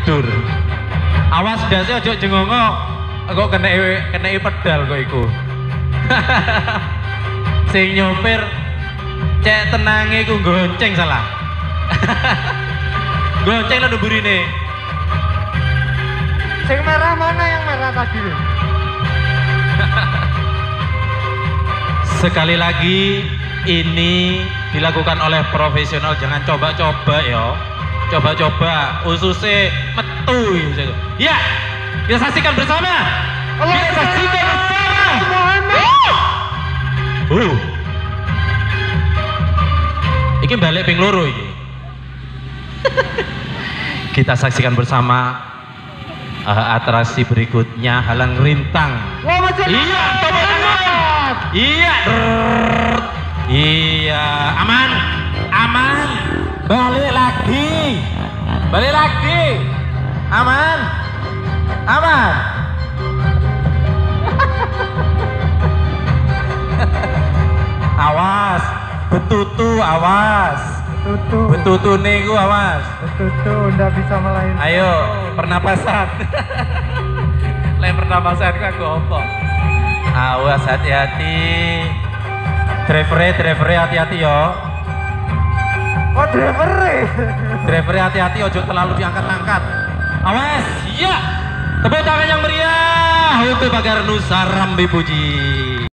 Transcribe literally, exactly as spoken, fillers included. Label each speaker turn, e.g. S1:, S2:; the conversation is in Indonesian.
S1: tidur. Awas dasi ojo jengongo kok kena kena pedal kok iku. Sing nyopir cek tenange ku gonceng salah. Gonceng lo burine.
S2: Sing merah mana yang merah tadi?
S1: Sekali lagi ini dilakukan oleh profesional, jangan coba-coba ya. Coba-coba ususnya metu ya. Kita saksikan bersama. Kita saksikan bersama. Uh. Iki balik ping loro iki. Kita saksikan bersama uh, atraksi berikutnya, halang rintang.
S2: Wah,
S1: iya, tepuk tangan. Iya. Rrrr. Iya, aman. Aman. Balik lagi. Balik lagi. Aman. Aman. Awas, betutu awas.
S2: Betutu.
S1: Betutu nih gua awas.
S2: Betutu ndak bisa melain.
S1: Ayo, pernapasan. Lain pernapasan kan gua apa? Awas, hati-hati. Driver, driver hati-hati yo.
S2: Oh, driver.
S1: Driver hati-hati, ojo terlalu diangkat-angkat. Awas, iya. Tepuk tangan yang meriah untuk Pagar Nusa Rambi Puji.